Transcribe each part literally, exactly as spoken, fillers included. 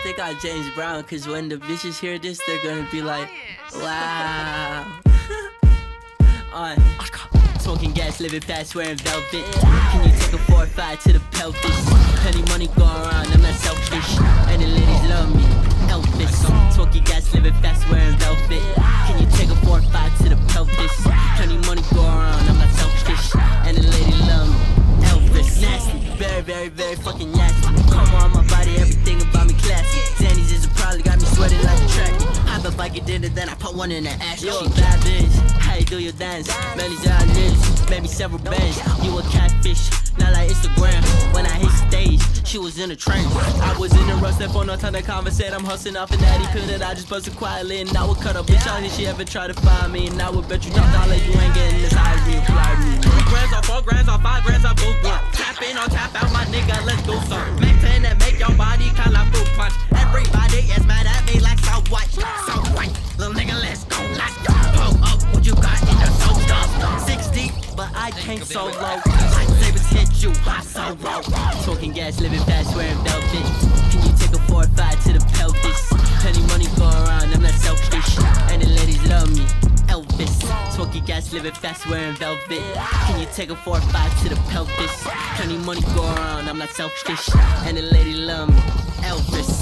think I'm James Brown, cause when the bitches hear this, they're gonna be like, wow. On smoking gas, living fast, wearing velvet. Can you take a four or five to the pelvis? Plenty money going around, I'm not selfish, and the ladies love me. Elvis, smoking gas, living fast, wearing velvet. Can you take a four or five to the pelvis? Plenty money going around, I'm not selfish, and the ladies love me. Elvis, nasty, very, very, very fucking nasty. Come on my body, everything about me classy. Zannies is a probably got me sweating like a track. Hop up like a dinner, then I put one in the ass. You a bad bitch, how you do your dance? Melly's out this, made me several bands. You a catfish, not like Instagram. When I hit stage, she was in a train. I was in a rush, that phone, no time to conversate. I'm hustling off an addy pill that I just busted quietly. And I would cut up bitch out if she ever try to find me. And I would bet you top dollar you ain't getting this high as me, apply me. Three grands or four grands or five grands, I boot one. Tap in or tap out, my nigga, let's do some. Make ten that make your body kinda fruit punch. Everybody is mad at me like so white, so white. Little nigga, let's go, let's go. Pull up what you got in the soda. Six deep, but I can't so low. Lightsabers hit you, hot so low. Smoking gas, living fast, wearing velvet. Can you take a four or five to the pelvis? Plenty money going around, I'm not selfish, and the ladies love me. Elvis, smoking gas, living fast, wearing velvet. Can you take a four or five to the pelvis? Plenty money going around, I'm not selfish, and the lady love me. Elvis.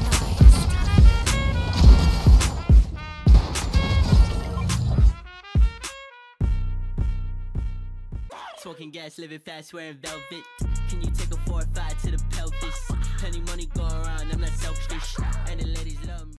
Smoking gas, living fast, wearing velvet. Can you take a four or five to the pelvis? Plenty money going around, I'm not selfish, and the ladies love me.